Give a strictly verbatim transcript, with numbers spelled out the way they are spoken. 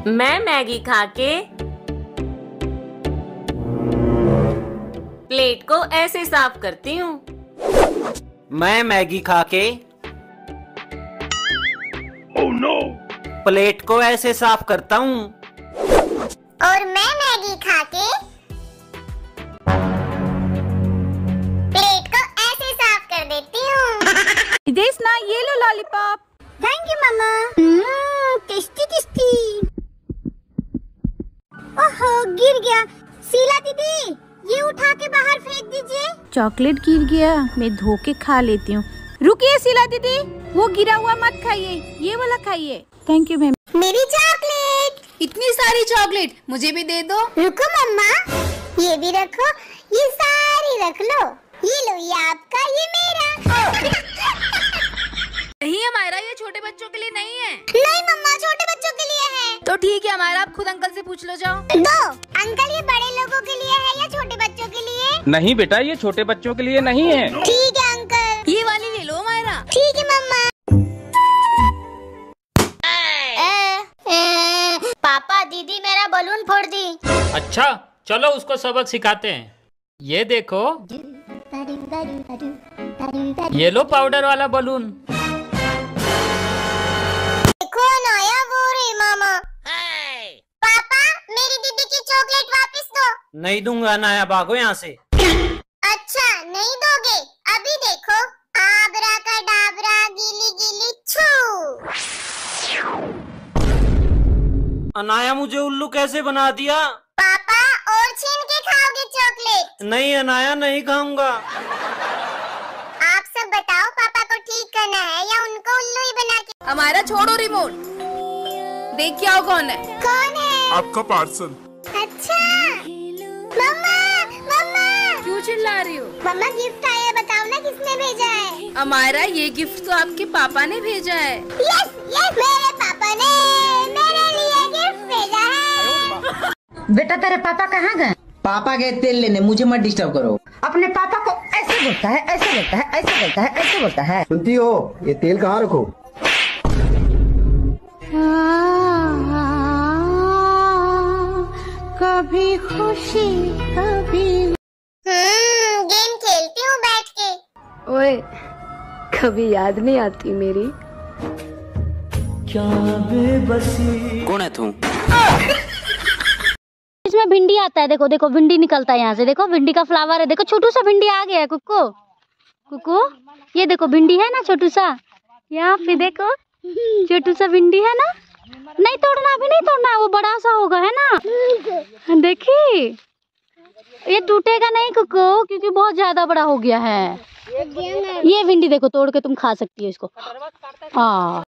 मैं मैगी खा के प्लेट को ऐसे साफ करती हूँ। मैं मैगी खा के oh, no. प्लेट को ऐसे साफ करता हूँ। और मैं मैगी खा के प्लेट को ऐसे साफ कर देती हूँ। देश ना ये लो लॉलीपॉप। थैंक यू मामा। Tasty tasty. ओहो गिर गया। शीला दीदी ये उठा के बाहर फेंक दीजिए। चॉकलेट गिर गया, मैं धो के खा लेती हूँ। रुकिए शीला दीदी, वो गिरा हुआ मत खाइए, ये वाला खाइए। Thank you ma'am. मेरी चॉकलेट। इतनी सारी चॉकलेट मुझे भी दे दो। रुको मम्मा, ये भी रखो, ये सारी रख लो। ये लो, ये आपका, ये मेरा। नहीं हमारा, ये छोटे बच्चों के लिए नहीं है। नहीं मम्मा, छोटे बच्चों के लिए है। तो ठीक है हमारा, आप खुद अंकल से पूछ लो जाओ। दो अंकल, ये बड़े लोगों के लिए है या छोटे बच्चों के लिए? नहीं बेटा, ये छोटे बच्चों के लिए नहीं है। ठीक है अंकल। ये वाली ले लो हमारा। ठीक है मम्मा। पापा दीदी मेरा बलून फोड़ दी। अच्छा चलो उसको सबक सिखाते हैं। ये देखो, ये लो पाउडर वाला बलून। देखो नया वो रे मामा। पापा मेरी दीदी की चॉकलेट वापस दो। नहीं दूंगा नाया, भागो यहाँ से। अच्छा नहीं दोगे? अभी देखो, आबरा का डाबरा गीली गीली छू। अनाया मुझे उल्लू कैसे बना दिया? पापा और छीन के खाओगे चॉकलेट? नहीं अनाया, नहीं खाऊंगा। आप सब बताओ, पापा को ठीक करना है या उनको उल्लू ही बना के? हमारा छोड़ो रिमोट, देख क्या कौन है। कौन है? आपका पार्सल। अच्छा मम्मा, मम्मा क्यों चिल्ला रही हो? मम्मा गिफ्ट आया, बताओ ना किसने भेजा है? हमारा ये गिफ्ट तो आपके पापा ने भेजा है। यस यस, मेरे पापा ने मेरे लिए गिफ्ट भेजा है। बेटा तेरे पापा कहाँ गए? पापा गए तेल लेने, मुझे मत डिस्टर्ब करो। अपने पापा को ऐसे बोलता है, ऐसे बोलता है, ऐसे बोलता है, ऐसे बोलता है। सुनती हो, ये तेल कहाँ रखो? कभी खुशी कभी। हम्म, गेम खेलती हूँ बैठ के। ओए, कभी याद नहीं आती मेरी? क्या बेबसी। कौन है तू? इसमें भिंडी आता है, देखो देखो भिंडी निकलता है यहाँ से। देखो भिंडी का फ्लावर है, देखो छोटू सा भिंडी आ गया है। कुक्को कुक्को, ये देखो भिंडी है ना छोटू सा, यहाँ पे देखो छोटू सा भिंडी है ना। नहीं तोड़ना, अभी नहीं तोड़ना, वो बड़ा सा होगा है ना। देखिए ये टूटेगा नहीं कुक्को, क्योंकि बहुत ज्यादा बड़ा हो गया है। ये भिंडी देखो, तोड़ के तुम खा सकती हो इसको। हाँ।